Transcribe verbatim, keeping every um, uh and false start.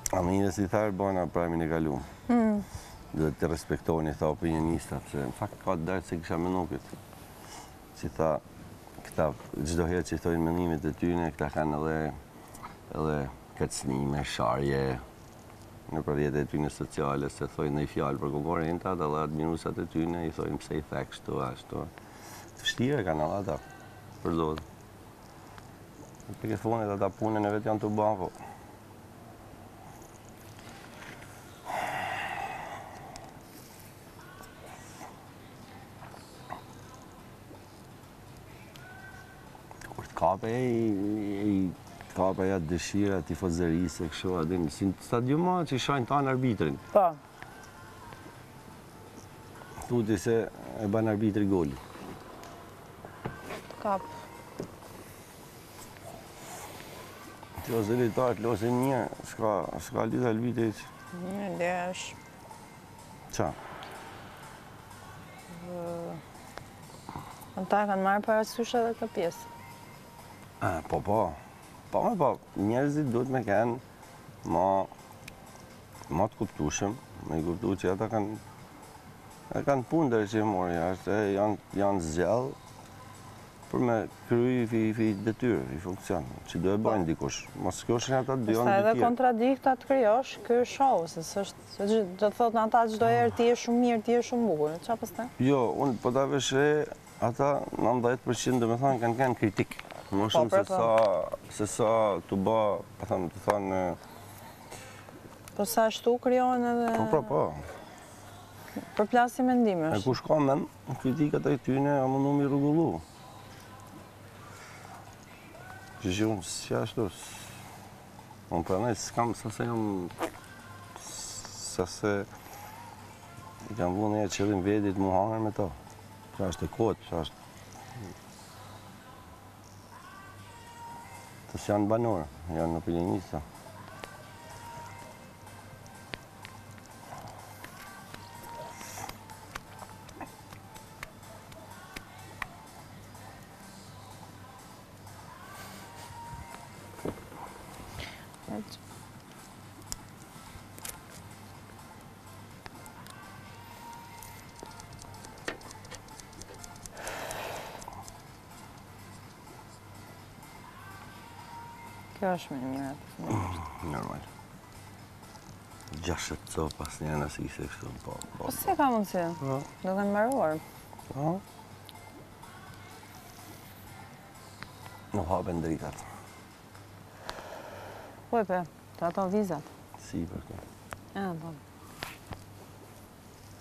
A mire si tharë bana pramin e kaluam. Mm. Dhe të respektoni, tha opinionistat, se në fakt ka të dartë se kisha menu këtë. Si tha, këta, çdo herë që thojnë mendimet e tyne, këta kanë edhe, edhe kërcënime, sharje, në përvjet e tyne sociale, se thojnë në i fjallë për konkurentat, edhe adminusat e tyne, i thojnë pse i thek kështu, ashtu. Të vështire kanë edhe ata, për zotë. Për këtë fonit ata punën e vetë janë të bënë, po. Kape e kape ja dëshira, tifozërisë, kështu, adin, si në stadiuma që i shajnë tanë arbitrin. Po. Thuti se e banë arbitri goli. Kap. Që zëritarët losin një, s'ka, s'ka lidh arbitrit. Një lesh. Qa? Ata kanë marrë parasysh edhe këtë pjesë. Ah, po, po. Po, me po, njerëzit duhet me kenë ma, ma të kuptushëm, me i kuptu që ata kanë, e kanë punë dhe që i mori jashtë, e janë, janë zgjellë për me kry i, i detyrë, i funksion, që do e bajnë dikush. Mos kjoshin ata dy janë Sa dy edhe tjerë. kontradikta të krijosh, ky është show, se s'është, se gjë- do të thotë në ata çdo herë ti je shumë mirë, ti je shumë bukur. Çfarë pastaj? Jo, unë po ta vesh re, ata nëntëdhjetë përqind dhe me thonë kanë kanë kritik. Më shumë se sa, se sa të ba, po thëmë, të thonë, Po sa ashtu krijohen edhe po, po, po. përplasje E mendimesh. kush ka men, kritikat e tyne, a mundu mi rrugullu. Që që unë si ashtu, unë përnej s'kam sa se jam, sa se i kam vu një qëllim vedit mu hangër me ta. Qa është e kotë, qa është... Tës janë banorë, janë opinionista. Kjo është më e mirë atë. Normal. Gjashet copas një anasise kështu, po, po. Po si ka mundësi? Po, Do kanë mbaruar. po. Nuk hapen dritat. Po e pe, të ato vizat. Si për të. E, po.